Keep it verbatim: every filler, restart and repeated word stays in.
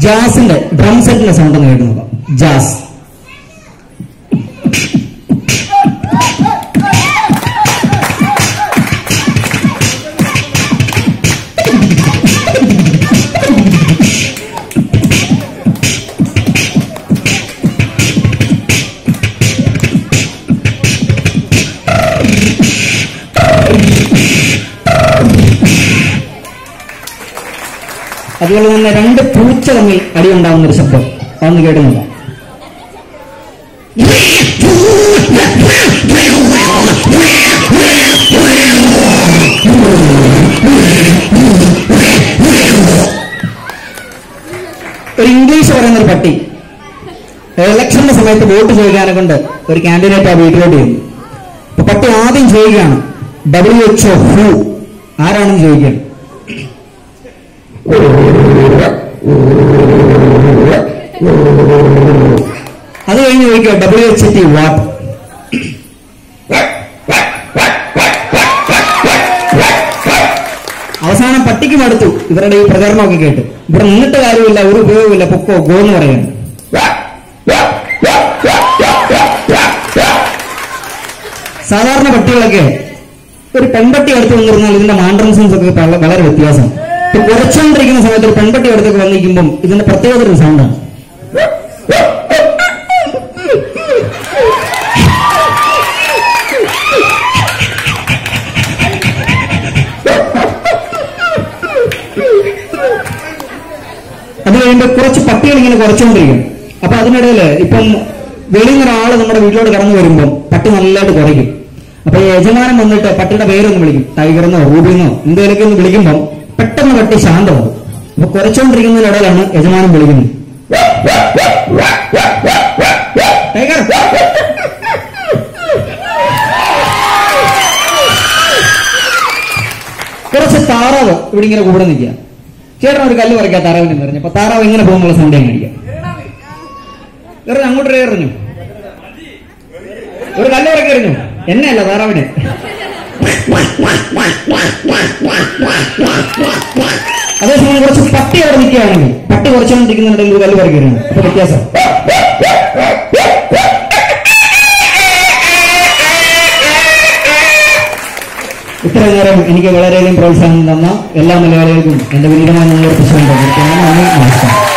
ജാസിന്റെ drum സെറ്റിന്റെ sound ഒന്ന് കേട്ട് നോക്കാം. ജാസ്. അതുപോലെ തന്നെ രണ്ട് പൂച്ച തമ്മിൽ അടിയുണ്ടാവുന്ന ഒരു ശബ്ദം അതൊന്ന് കേട്ടുന്നില്ല. ഒരു ഇംഗ്ലീഷ് പറയുന്ന ഒരു പട്ടി ഇലക്ഷന്റെ സമയത്ത് വോട്ട് ചോദിക്കാനെ കൊണ്ട് ഒരു കാൻഡിഡേറ്റ് ആ വീട്ടിലോട്ട് ചെയ്യുന്നു. അപ്പൊ പട്ടി ആദ്യം ചോദിക്കുകയാണ് ഡബ്ല്യു എച്ച് ഒ ഹു ആരാണെന്ന് ചോദിക്കുകയാണ്. അത് കഴിഞ്ഞ് ചോദിക്കുക ഡബ്ല്യു എച്ച് ടി വാട്ട്. അവസാനം പട്ടിക്ക് മടുത്തു ഇവരുടെ ഈ പ്രചരണമൊക്കെ കേട്ട്. ഇവിടെ നിന്നിട്ട് കാര്യമില്ല, ഒരു ഉപയോഗമില്ല, പൊക്കോ ഗോ എന്ന് പറയുന്നു. സാധാരണ പട്ടികളൊക്കെ ഒരു പെൺപട്ടി അടുത്ത് വന്നിരുന്നാൽ ഇതിന്റെ മാൻഡ്രൻസൻസ് ഒക്കെ വളരെ വ്യത്യാസം. ഇപ്പൊ കുറച്ചുകൊണ്ടിരിക്കുന്ന സമയത്ത് ഒരു പെൺപട്ടി അടുത്തൊക്കെ വന്നിരിക്കുമ്പോൾ ഇതിന്റെ പ്രത്യേകത ഒരു സൗണ്ടാണ്. അത് കഴിയുമ്പോൾ കുറച്ച് പട്ടികൾ ഇങ്ങനെ കുറച്ചുകൊണ്ടിരിക്കും. അപ്പൊ അതിനിടയില് ഇപ്പം വെളിയിൽ നിന്നൊരാള് നമ്മുടെ വീട്ടിലോട്ട് കടന്നു വരുമ്പോൾ പട്ടി നല്ലതായിട്ട് കുറയ്ക്കും. അപ്പൊ ഈ യജമാനം വന്നിട്ട് പട്ടിയുടെ പേരൊന്ന് വിളിക്കും, ടൈഗറെന്നോ റൂബിന്നോ എന്തെങ്കിലുമൊക്കെ ഒന്ന് വിളിക്കുമ്പോൾ പെട്ടെന്ന് പട്ടി ശാന്തമാകും. അപ്പൊ കുറച്ചുകൊണ്ടിരിക്കുന്നതിനിടയിലാണ് യജമാനം വിളിക്കുന്നത്. ടൈഗർ. കുറച്ച് താറാവ് ഇവിടെ ഇങ്ങനെ കൂടെ നിൽക്കുക. ചേട്ടൻ ഒരു കല്ല് പറിക്കാം താറാവിനെ പറഞ്ഞു. അപ്പൊ താറാവ് എങ്ങനെ പോകുന്നുള്ള സൗണ്ട് ഞാൻ കാണിക്കാം. എറിഞ്ഞു, അങ്ങോട്ട് എറിഞ്ഞു, ഒരു കല്ല് പറിക്കി എറിഞ്ഞു. എന്നെയല്ല, താറാവിനെ. അതേസമയം കുറച്ച് പട്ടി അവിടെ നിൽക്കുകയാണെങ്കിൽ പട്ടി കുറച്ചുകൊണ്ടിരിക്കുന്നുണ്ടെങ്കിൽ ഒരു കല്ല് പറിക്കി എറിഞ്ഞു. അപ്പൊ വ്യത്യാസം. ഇത്ര നേരം എനിക്ക് വളരെയധികം പ്രോത്സാഹനം തന്ന എല്ലാ മലയാളികൾക്കും എന്റെ വിനീതമായ നന്ദി അർപ്പിച്ചുകൊണ്ട് നന്ദി, നമസ്കാരം.